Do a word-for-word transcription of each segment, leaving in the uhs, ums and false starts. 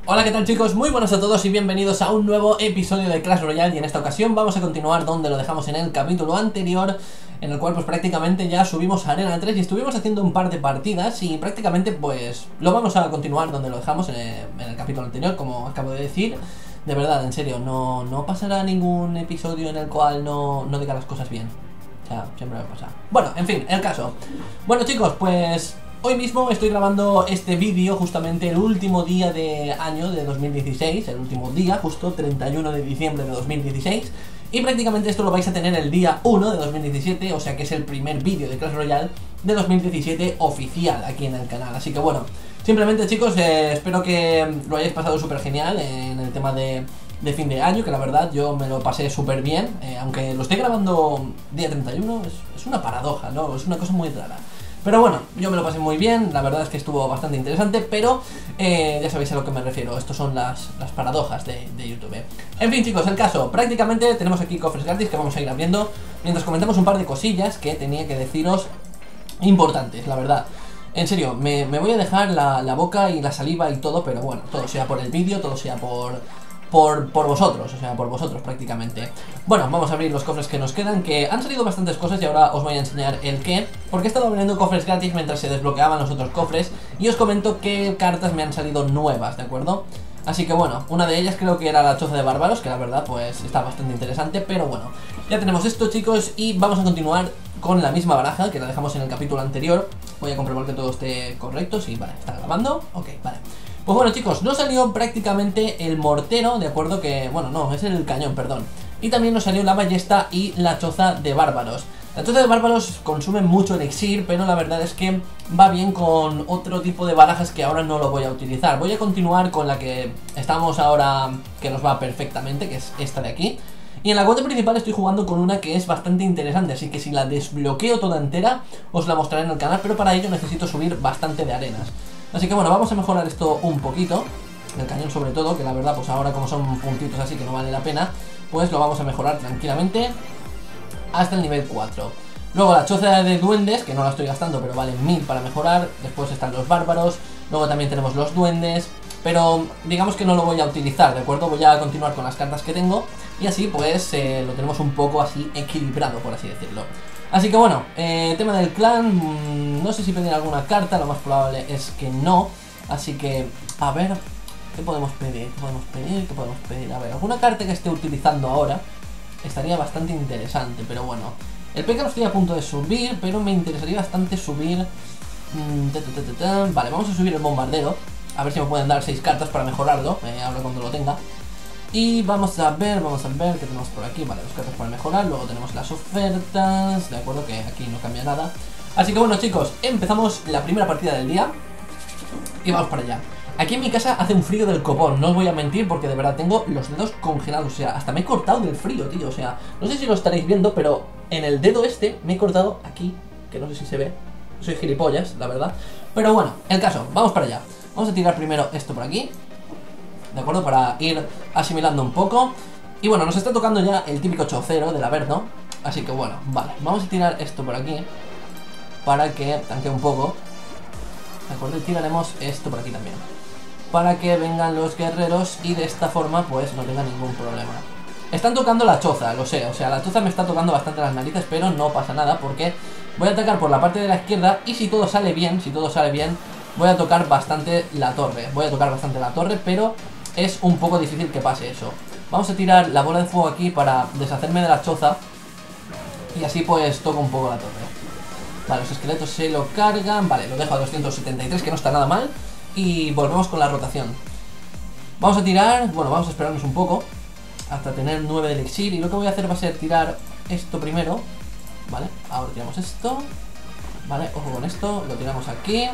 Hola, ¿qué tal, chicos? Muy buenas a todos y bienvenidos a un nuevo episodio de Clash Royale. Y en esta ocasión vamos a continuar donde lo dejamos en el capítulo anterior, en el cual pues prácticamente ya subimos a Arena tres y estuvimos haciendo un par de partidas. Y prácticamente pues lo vamos a continuar donde lo dejamos en el, en el capítulo anterior, como acabo de decir. De verdad, en serio, no, no pasará ningún episodio en el cual no, no diga las cosas bien. O sea, siempre me pasa. Bueno, en fin, el caso. Bueno, chicos, pues hoy mismo estoy grabando este vídeo justamente el último día de año de dos mil dieciséis. El último día, justo treinta y uno de diciembre de dos mil dieciséis. Y prácticamente esto lo vais a tener el día uno de dos mil diecisiete. O sea que es el primer vídeo de Clash Royale de dos mil diecisiete oficial aquí en el canal. Así que bueno, simplemente, chicos, eh, espero que lo hayáis pasado súper genial en el tema de... de fin de año, que la verdad yo me lo pasé súper bien, eh, aunque lo estoy grabando día treinta y uno, es, es una paradoja, ¿no? Es una cosa muy rara. Pero bueno, yo me lo pasé muy bien, la verdad es que estuvo bastante interesante, pero eh, ya sabéis a lo que me refiero, estos son las, las paradojas de, de YouTube. En fin, chicos, el caso, prácticamente tenemos aquí cofres gratis que vamos a ir abriendo, mientras comentamos un par de cosillas que tenía que deciros importantes, la verdad. En serio, me, me voy a dejar la, la boca y la saliva y todo, pero bueno, todo sea por el vídeo, todo sea por... Por, por vosotros, o sea, por vosotros prácticamente. Bueno, vamos a abrir los cofres que nos quedan, que han salido bastantes cosas y ahora os voy a enseñar el qué. Porque he estado abriendo cofres gratis mientras se desbloqueaban los otros cofres y os comento qué cartas me han salido nuevas, ¿de acuerdo? Así que bueno, una de ellas creo que era la choza de bárbaros, que la verdad pues está bastante interesante, pero bueno, ya tenemos esto, chicos, y vamos a continuar con la misma baraja que la dejamos en el capítulo anterior. Voy a comprobar que todo esté correcto, sí, vale, está grabando, ok, vale. Pues bueno, chicos, nos salió prácticamente el mortero, de acuerdo que... Bueno, no, es el cañón, perdón. Y también nos salió la ballesta y la choza de bárbaros. La choza de bárbaros consume mucho elixir, pero la verdad es que va bien con otro tipo de barajas que ahora no lo voy a utilizar. Voy a continuar con la que estamos ahora, que nos va perfectamente, que es esta de aquí. Y en la cuenta principal estoy jugando con una que es bastante interesante, así que si la desbloqueo toda entera, os la mostraré en el canal, pero para ello necesito subir bastante de arenas. Así que bueno, vamos a mejorar esto un poquito, el cañón sobre todo, que la verdad pues ahora como son puntitos así que no vale la pena, pues lo vamos a mejorar tranquilamente hasta el nivel cuatro. Luego la choza de duendes, que no la estoy gastando pero vale mil para mejorar. Después están los bárbaros, luego también tenemos los duendes, pero digamos que no lo voy a utilizar, ¿de acuerdo? Voy a continuar con las cartas que tengo y así pues eh, lo tenemos un poco así equilibrado, por así decirlo. Así que bueno, eh, tema del clan, mmm, no sé si pedir alguna carta, lo más probable es que no. Así que, a ver, ¿qué podemos pedir? ¿Qué podemos pedir? ¿Qué podemos pedir? A ver, alguna carta que esté utilizando ahora estaría bastante interesante, pero bueno. El P K lo estoy a punto de subir, pero me interesaría bastante subir... Mmm, ta, ta, ta, ta, ta. Vale, vamos a subir el bombardero, a ver si me pueden dar seis cartas para mejorarlo, eh, ahora cuando lo tenga. Y vamos a ver, vamos a ver qué tenemos por aquí. Vale, los cartas para mejorar, luego tenemos las ofertas, de acuerdo, que aquí no cambia nada. Así que bueno, chicos, empezamos la primera partida del día y vamos para allá. Aquí en mi casa hace un frío del copón, no os voy a mentir porque de verdad tengo los dedos congelados. O sea, hasta me he cortado del frío, tío. O sea, no sé si lo estaréis viendo, pero en el dedo este me he cortado aquí, que no sé si se ve. Soy gilipollas, la verdad. Pero bueno, el caso, vamos para allá. Vamos a tirar primero esto por aquí, ¿de acuerdo? Para ir asimilando un poco. Y bueno, nos está tocando ya el típico chocero del Averno. Así que bueno, vale, vamos a tirar esto por aquí para que tanquee un poco, ¿de acuerdo? Y tiraremos esto por aquí también para que vengan los guerreros y de esta forma pues no tenga ningún problema. Están tocando la choza, lo sé, o sea, la choza me está tocando bastante las narices, pero no pasa nada porque voy a atacar por la parte de la izquierda y si todo sale bien, si todo sale bien, voy a tocar bastante la torre. Voy a tocar bastante la torre, pero es un poco difícil que pase eso. Vamos a tirar la bola de fuego aquí para deshacerme de la choza y así pues toco un poco la torre. Vale, los esqueletos se lo cargan. Vale, lo dejo a doscientos setenta y tres, que no está nada mal. Y volvemos con la rotación. Vamos a tirar, bueno, vamos a esperarnos un poco hasta tener nueve de elixir. Y lo que voy a hacer va a ser tirar esto primero. Vale, ahora tiramos esto. Vale, ojo con esto, lo tiramos aquí.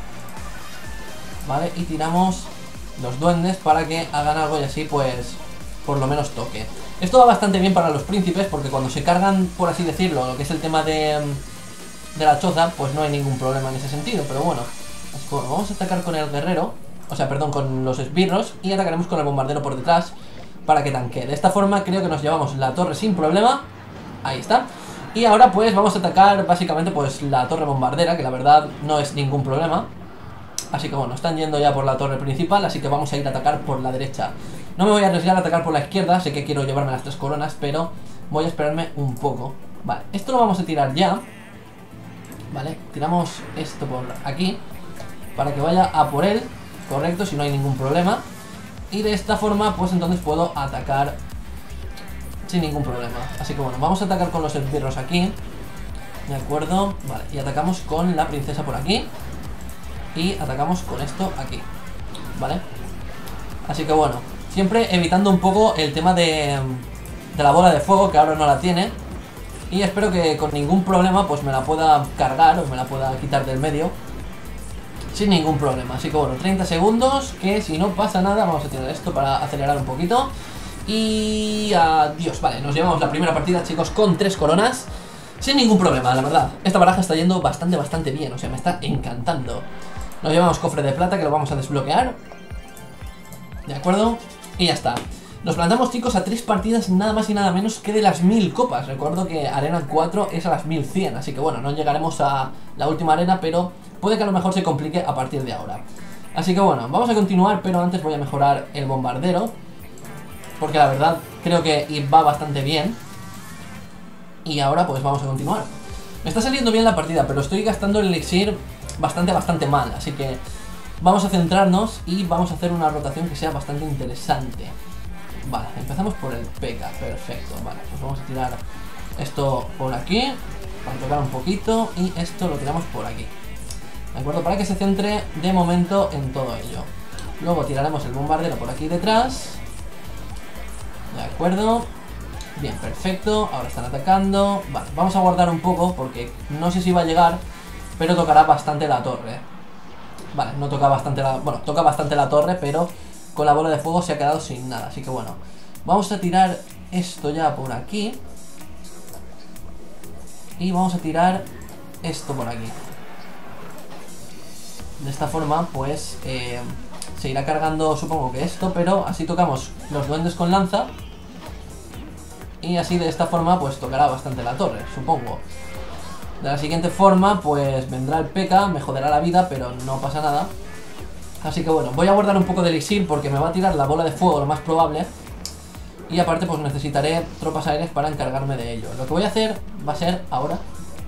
Vale, y tiramos los duendes para que hagan algo y así pues por lo menos toque. Esto va bastante bien para los príncipes porque cuando se cargan, por así decirlo, lo que es el tema de, de la choza, pues no hay ningún problema en ese sentido. Pero bueno, así que bueno, vamos a atacar con el guerrero, o sea, perdón, con los esbirros, y atacaremos con el bombardero por detrás para que tanquee. De esta forma creo que nos llevamos la torre sin problema. Ahí está. Y ahora pues vamos a atacar básicamente pues la torre bombardera, que la verdad no es ningún problema. Así que bueno, están yendo ya por la torre principal, así que vamos a ir a atacar por la derecha. No me voy a arriesgar a atacar por la izquierda, sé que quiero llevarme las tres coronas, pero voy a esperarme un poco. Vale, esto lo vamos a tirar ya. Vale, tiramos esto por aquí para que vaya a por él, correcto, si no hay ningún problema. Y de esta forma, pues entonces puedo atacar sin ningún problema. Así que bueno, vamos a atacar con los esbirros aquí. De acuerdo, vale, y atacamos con la princesa por aquí. Y atacamos con esto aquí. Vale. Así que bueno, siempre evitando un poco el tema de, de la bola de fuego, que ahora no la tiene. Y espero que con ningún problema pues me la pueda cargar o me la pueda quitar del medio sin ningún problema. Así que bueno, treinta segundos, que si no pasa nada, vamos a tirar esto para acelerar un poquito. Y adiós, vale, nos llevamos la primera partida, chicos, con tres coronas sin ningún problema, la verdad. Esta baraja está yendo bastante, bastante bien, o sea, me está encantando. Nos llevamos cofre de plata, que lo vamos a desbloquear. De acuerdo, y ya está. Nos plantamos, chicos, a tres partidas nada más y nada menos que de las mil copas. Recuerdo que Arena cuatro es a las mil cien, así que bueno, no llegaremos a la última arena, pero puede que a lo mejor se complique a partir de ahora. Así que bueno, vamos a continuar, pero antes voy a mejorar el bombardero, porque la verdad creo que va bastante bien. Y ahora pues vamos a continuar. Me está saliendo bien la partida, pero estoy gastando el elixir bastante, bastante mal. Así que vamos a centrarnos y vamos a hacer una rotación que sea bastante interesante. Vale, empezamos por el P K, perfecto. Vale, pues vamos a tirar esto por aquí para tocar un poquito, y esto lo tiramos por aquí. ¿De acuerdo? Para que se centre de momento en todo ello. Luego tiraremos el bombardero por aquí detrás. De acuerdo. Bien, perfecto. Ahora están atacando. Vale, vamos a guardar un poco porque no sé si va a llegar, pero tocará bastante la torre. Vale, no toca bastante la... Bueno, toca bastante la torre, pero con la bola de fuego se ha quedado sin nada. Así que bueno, vamos a tirar esto ya por aquí. Y vamos a tirar esto por aquí. De esta forma, pues, eh, se irá cargando, supongo que esto, pero así tocamos los duendes con lanza. Y así de esta forma, pues, tocará bastante la torre, supongo. De la siguiente forma, pues, vendrá el P K, me joderá la vida, pero no pasa nada. Así que bueno, voy a guardar un poco de elixir porque me va a tirar la bola de fuego, lo más probable. Y aparte, pues, necesitaré tropas aéreas para encargarme de ello. Lo que voy a hacer va a ser ahora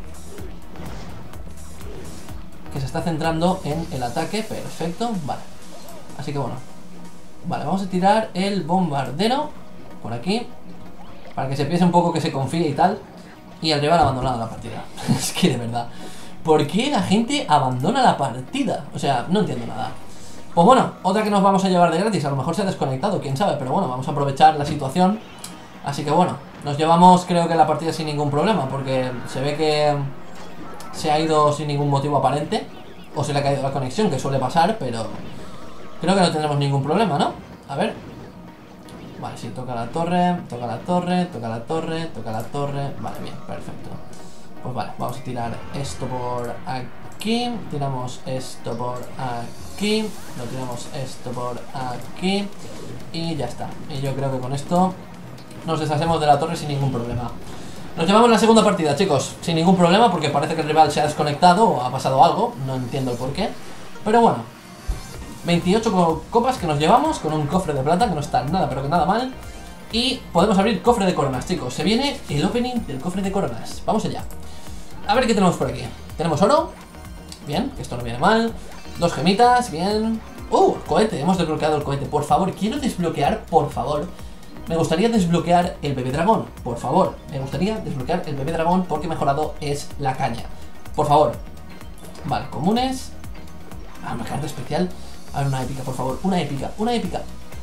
que se está centrando en el ataque, perfecto, vale. Así que bueno, vale, vamos a tirar el bombardero por aquí para que se piense un poco, que se confíe y tal. Y el rival ha abandonado la partida. Es que de verdad, ¿por qué la gente abandona la partida? O sea, no entiendo nada. Pues bueno, otra que nos vamos a llevar de gratis. A lo mejor se ha desconectado, quién sabe, pero bueno, vamos a aprovechar la situación. Así que bueno, nos llevamos, creo que la partida sin ningún problema, porque se ve que se ha ido sin ningún motivo aparente, o se le ha caído la conexión, que suele pasar, pero creo que no tendremos ningún problema, ¿no? A ver. Vale, sí, toca la torre, toca la torre, toca la torre, toca la torre. Vale, bien, perfecto. Pues vale, vamos a tirar esto por aquí, tiramos esto por aquí, lo tiramos esto por aquí y ya está. Y yo creo que con esto nos deshacemos de la torre sin ningún problema. Nos llevamos la segunda partida, chicos, sin ningún problema, porque parece que el rival se ha desconectado o ha pasado algo, no entiendo el porqué. Pero bueno, veintiocho copas que nos llevamos con un cofre de plata, que no está nada, pero que nada mal. Y podemos abrir cofre de coronas, chicos. Se viene el opening del cofre de coronas. Vamos allá. A ver qué tenemos por aquí. Tenemos oro. Bien, que esto no viene mal. Dos gemitas, bien. ¡Uh! Cohete, hemos desbloqueado el cohete. Por favor, quiero desbloquear, por favor. Me gustaría desbloquear el bebé dragón. Por favor, me gustaría desbloquear el bebé dragón, porque mejorado es la caña. Por favor. Vale, comunes. Ah, una carta especial. A ver, una épica, por favor. Una épica, una épica.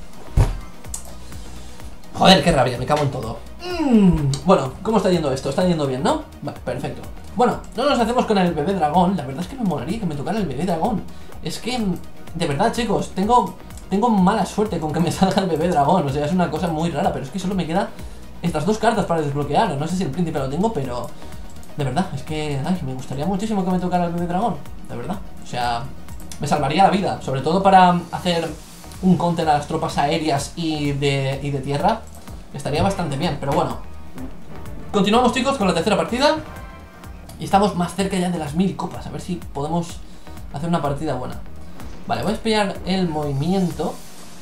Joder, qué rabia, me cago en todo. Mm, bueno, ¿cómo está yendo esto? Está yendo bien, ¿no? Vale, perfecto. Bueno, no nos hacemos con el bebé dragón. La verdad es que me molaría que me tocara el bebé dragón. Es que, de verdad, chicos, tengo, tengo mala suerte con que me salga el bebé dragón. O sea, es una cosa muy rara, pero es que solo me quedan estas dos cartas para desbloquear. No sé si el príncipe lo tengo, pero de verdad, es que, ay, me gustaría muchísimo que me tocara el bebé dragón. De verdad, o sea, me salvaría la vida. Sobre todo para hacer un counter a las tropas aéreas y de, y de tierra. Estaría bastante bien, pero bueno. Continuamos, chicos, con la tercera partida. Y estamos más cerca ya de las mil copas. A ver si podemos hacer una partida buena. Vale, voy a espiar el movimiento.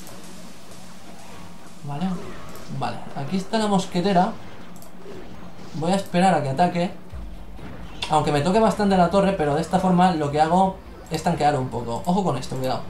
Vale. Vale, aquí está la mosquetera. Voy a esperar a que ataque. Aunque me toque bastante la torre, pero de esta forma lo que hago es tanquear un poco. Ojo con esto, cuidado.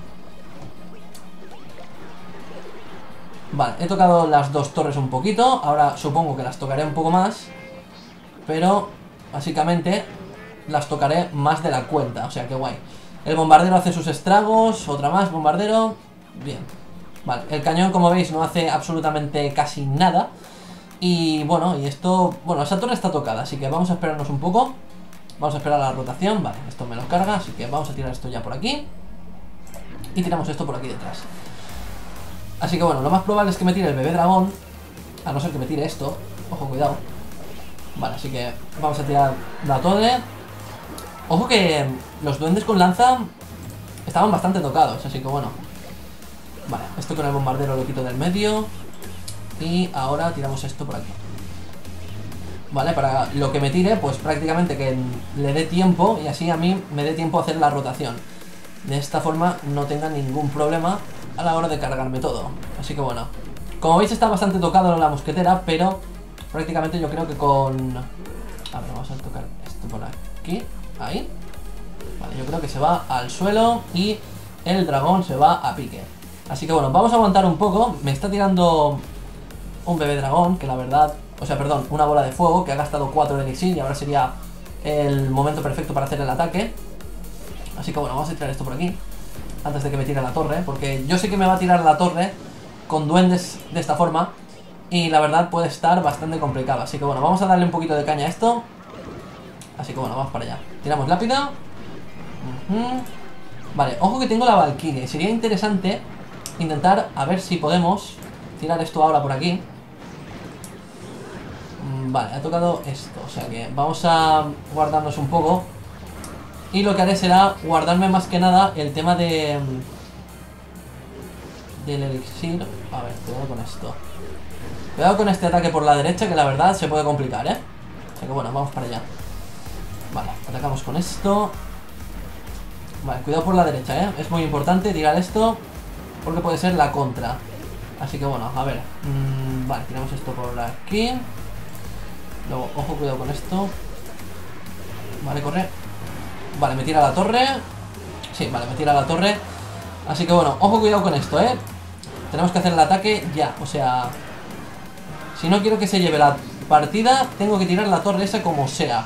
Vale, he tocado las dos torres un poquito. Ahora supongo que las tocaré un poco más. Pero básicamente las tocaré más de la cuenta. O sea, que guay. El bombardero hace sus estragos. Otra más, bombardero. Bien. Vale, el cañón, como veis, no hace absolutamente casi nada. Y bueno, y esto... Bueno, esa torre está tocada, así que vamos a esperarnos un poco. Vamos a esperar a la rotación. Vale, esto me lo carga, así que vamos a tirar esto ya por aquí. Y tiramos esto por aquí detrás. Así que bueno, lo más probable es que me tire el bebé dragón. A no ser que me tire esto. Ojo, cuidado. Vale, así que vamos a tirar la torre. Ojo que los duendes con lanza estaban bastante tocados, así que bueno. Vale, esto con el bombardero lo quito del medio. Y ahora tiramos esto por aquí. Vale, para lo que me tire, pues prácticamente que le dé tiempo. Y así a mí me dé tiempo a hacer la rotación. De esta forma no tenga ningún problema a la hora de cargarme todo. Así que bueno, como veis está bastante tocado la mosquetera, pero prácticamente yo creo que con... A ver, vamos a tocar esto por aquí. Ahí. Vale, yo creo que se va al suelo y el dragón se va a pique. Así que bueno, vamos a aguantar un poco. Me está tirando un bebé dragón, que la verdad... O sea, perdón, una bola de fuego que ha gastado cuatro de elixir y ahora sería el momento perfecto para hacer el ataque. Así que bueno, vamos a tirar esto por aquí antes de que me tire la torre, porque yo sé que me va a tirar la torre con duendes de esta forma y la verdad puede estar bastante complicado. Así que bueno, vamos a darle un poquito de caña a esto. Así que bueno, vamos para allá. Tiramos lápida. uh-huh. Vale, ojo que tengo la Valkyrie. Sería interesante intentar a ver si podemos tirar esto ahora por aquí. Vale, ha tocado esto, o sea que vamos a guardarnos un poco. Y lo que haré será guardarme más que nada el tema de... del elixir. A ver, cuidado con esto. Cuidado con este ataque por la derecha, que la verdad se puede complicar, ¿eh? O sea que bueno, vamos para allá. Vale, atacamos con esto. Vale, cuidado por la derecha, ¿eh? Es muy importante tirar esto, porque puede ser la contra. Así que bueno, a ver. Mmm, vale, tiramos esto por aquí. Luego, ojo, cuidado con esto. Vale, corre. Vale, me tira la torre. Sí, vale, me tira la torre. Así que bueno, ojo, cuidado con esto, ¿eh? Tenemos que hacer el ataque ya, o sea... Si no quiero que se lleve la partida, tengo que tirar la torre esa como sea.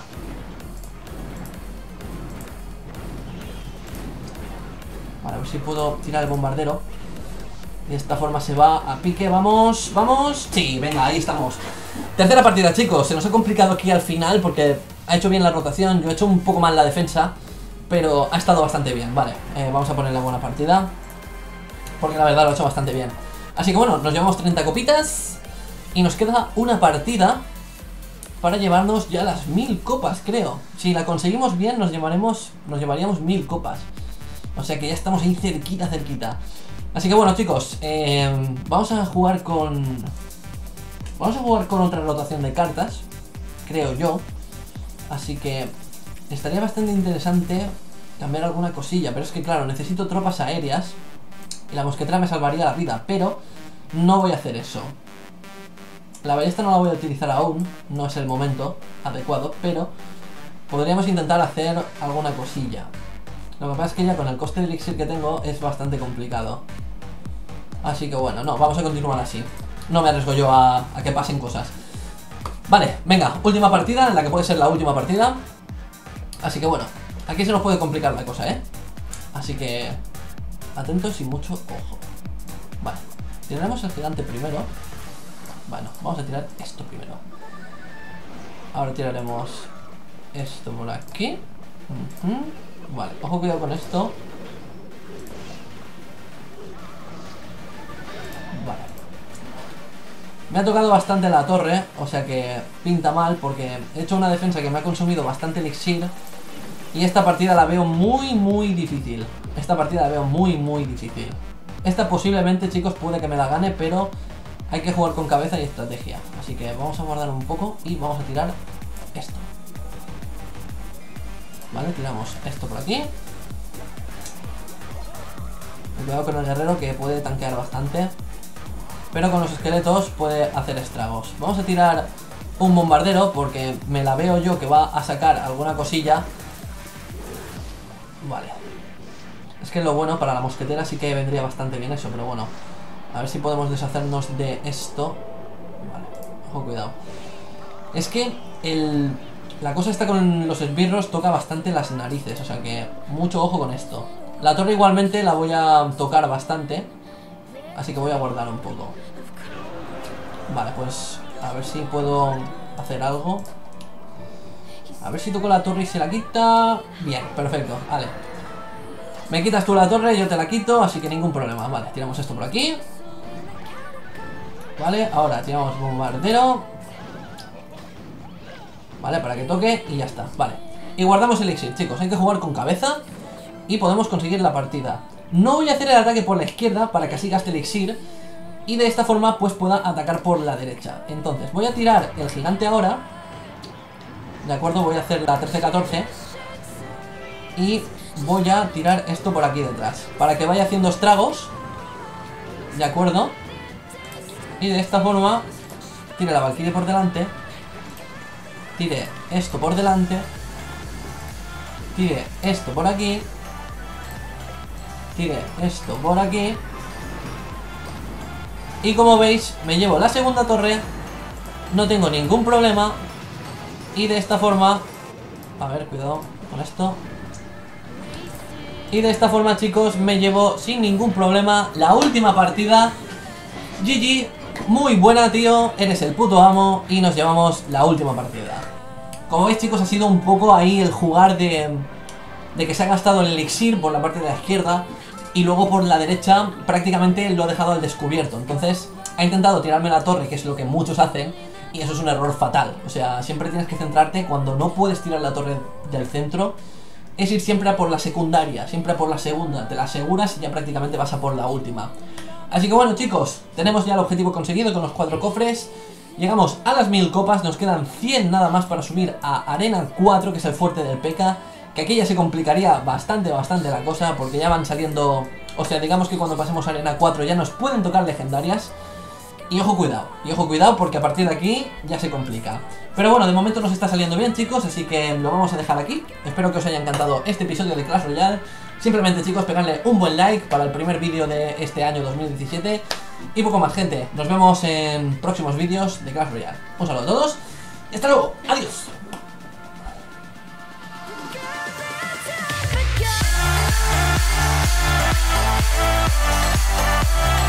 Vale, a ver si puedo tirar el bombardero. De esta forma se va a pique, vamos, vamos. Sí, venga, ahí estamos. Tercera partida, chicos. Se nos ha complicado aquí al final porque ha hecho bien la rotación. Yo he hecho un poco mal la defensa, pero ha estado bastante bien. Vale, eh, vamos a ponerle buena partida, porque la verdad lo ha hecho bastante bien. Así que bueno, nos llevamos treinta copitas y nos queda una partida para llevarnos ya las mil copas, creo. Si la conseguimos bien, nos llevaremos, nos llevaríamos mil copas. O sea que ya estamos ahí cerquita, cerquita. Así que bueno, chicos, eh, vamos a jugar con... Vamos a jugar con otra rotación de cartas, creo yo. Así que estaría bastante interesante cambiar alguna cosilla. Pero es que claro, necesito tropas aéreas y la mosquetera me salvaría la vida, pero no voy a hacer eso. La ballesta no la voy a utilizar aún, no es el momento adecuado, pero podríamos intentar hacer alguna cosilla. Lo que pasa es que ya con el coste de elixir que tengo es bastante complicado. Así que bueno, no, vamos a continuar así. No me arriesgo yo a, a que pasen cosas. Vale, venga, última partida, en la que puede ser la última partida. Así que bueno, aquí se nos puede complicar la cosa, ¿eh? Así que atentos y mucho ojo. Vale, tiraremos el gigante primero. Bueno, vamos a tirar esto primero. Ahora tiraremos esto por aquí. uh-huh. Vale, ojo, cuidado con esto. Vale. Me ha tocado bastante la torre, o sea que pinta mal porque he hecho una defensa que me ha consumido bastante elixir. Y esta partida la veo muy, muy difícil. Esta partida la veo muy, muy difícil. Esta posiblemente, chicos, puede que me la gane, pero hay que jugar con cabeza y estrategia. Así que vamos a guardar un poco y vamos a tirar esto. Vale, tiramos esto por aquí. Cuidado con el guerrero, que puede tanquear bastante. Pero con los esqueletos puede hacer estragos. Vamos a tirar un bombardero, porque me la veo yo que va a sacar alguna cosilla. Vale. Es que lo bueno para la mosquetera sí que vendría bastante bien eso, pero bueno. A ver si podemos deshacernos de esto. Vale, ojo, cuidado. Es que el... la cosa está con los esbirros, toca bastante las narices, o sea que mucho ojo con esto. La torre igualmente la voy a tocar bastante, así que voy a guardar un poco. Vale, pues a ver si puedo hacer algo. A ver si toco la torre y se la quita. Bien, perfecto, vale. Me quitas tú la torre, yo te la quito, así que ningún problema. Vale, tiramos esto por aquí. Vale, ahora tiramos bombardero. Vale, para que toque y ya está, vale. Y guardamos el elixir, chicos, hay que jugar con cabeza y podemos conseguir la partida. No voy a hacer el ataque por la izquierda para que así gaste elixir y de esta forma pues pueda atacar por la derecha. Entonces, voy a tirar el gigante ahora. De acuerdo, voy a hacer la trece catorce y voy a tirar esto por aquí detrás para que vaya haciendo estragos. De acuerdo. Y de esta forma tire la valquiria por delante, tire esto por delante, tire esto por aquí, tire esto por aquí. Y como veis, me llevo la segunda torre, no tengo ningún problema. Y de esta forma, a ver, cuidado con esto. Y de esta forma, chicos, me llevo sin ningún problema la última partida. G G, muy buena, tío, eres el puto amo. Y nos llevamos la última partida. Como veis, chicos, ha sido un poco ahí el jugar de, de que se ha gastado el elixir por la parte de la izquierda y luego por la derecha prácticamente lo ha dejado al descubierto. Entonces ha intentado tirarme la torre, que es lo que muchos hacen, y eso es un error fatal. O sea, siempre tienes que centrarte cuando no puedes tirar la torre del centro. Es ir siempre a por la secundaria, siempre a por la segunda. Te la aseguras y ya prácticamente vas a por la última. Así que bueno, chicos, tenemos ya el objetivo conseguido con los cuatro cofres. Llegamos a las mil copas, nos quedan cien nada más para subir a Arena cuatro, que es el fuerte del P K. Que aquí ya se complicaría bastante, bastante la cosa, porque ya van saliendo... O sea, digamos que cuando pasemos a Arena cuatro ya nos pueden tocar legendarias. Y ojo cuidado, y ojo cuidado, porque a partir de aquí ya se complica. Pero bueno, de momento nos está saliendo bien, chicos, así que lo vamos a dejar aquí. Espero que os haya encantado este episodio de Clash Royale. Simplemente, chicos, pegadle un buen like para el primer vídeo de este año dos mil diecisiete. Y poco más, gente. Nos vemos en próximos vídeos de Clash Royale. Un saludo a todos y hasta luego. Adiós. Yeah.